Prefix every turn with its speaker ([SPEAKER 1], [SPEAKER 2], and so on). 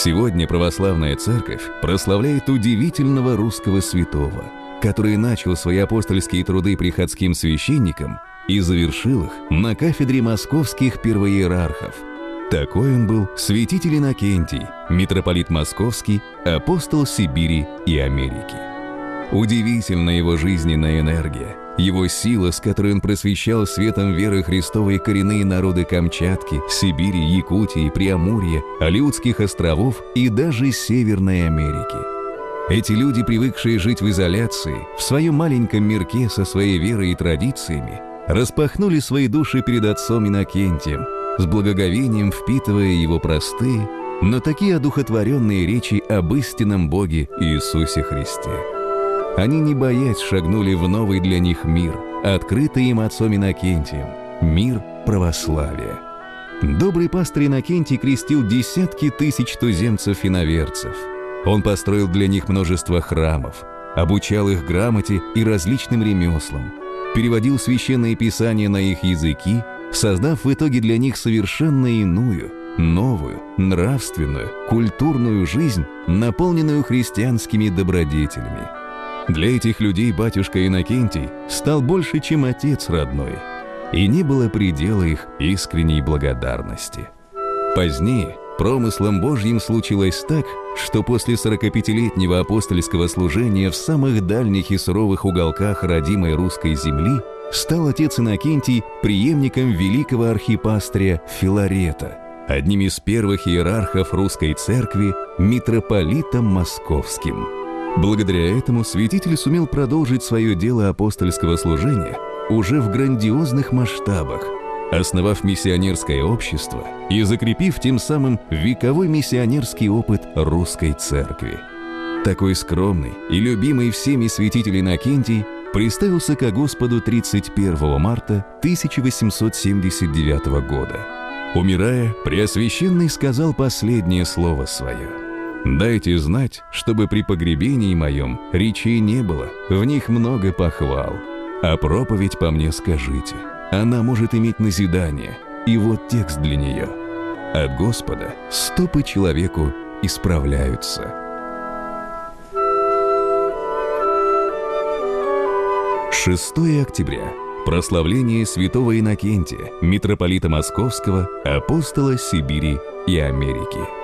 [SPEAKER 1] Сегодня православная церковь прославляет удивительного русского святого, который начал свои апостольские труды приходским священником и завершил их на кафедре московских первоиерархов. Такой он был святитель Иннокентий, митрополит Московский, апостол Сибири и Америки. Удивительна его жизненная энергия, его сила, с которой он просвещал светом веры Христовой коренные народы Камчатки, Сибири, Якутии, Преамурья, Алеутских островов и даже Северной Америки. Эти люди, привыкшие жить в изоляции, в своем маленьком мирке со своей верой и традициями, распахнули свои души перед отцом Иннокентием, с благоговением впитывая его простые, но такие одухотворенные речи об истинном Боге Иисусе Христе. Они, не боясь, шагнули в новый для них мир, открытый им отцом Иннокентием, мир православия. Добрый пастырь Иннокентий крестил десятки тысяч туземцев и иноверцев. Он построил для них множество храмов, обучал их грамоте и различным ремеслам, переводил священные писания на их языки, создав в итоге для них совершенно иную, новую, нравственную, культурную жизнь, наполненную христианскими добродетелями. Для этих людей батюшка Иннокентий стал больше, чем отец родной, и не было предела их искренней благодарности. Позднее промыслом Божьим случилось так, что после 45-летнего апостольского служения в самых дальних и суровых уголках родимой русской земли стал отец Иннокентий преемником великого архипастыря Филарета, одним из первых иерархов русской церкви, митрополитом Московским. Благодаря этому святитель сумел продолжить свое дело апостольского служения уже в грандиозных масштабах, основав миссионерское общество и закрепив тем самым вековой миссионерский опыт русской церкви. Такой скромный и любимый всеми святитель Иннокентий приставился ко Господу 31 марта 1879 года. Умирая, Преосвященный сказал последнее слово свое: «Дайте знать, чтобы при погребении моем речей не было, в них много похвал, а проповедь по мне скажите, она может иметь назидание, и вот текст для нее. От Господа стопы человеку исправляются». 6 октября. Прославление святого Иннокентия, митрополита Московского, апостола Сибири и Америки.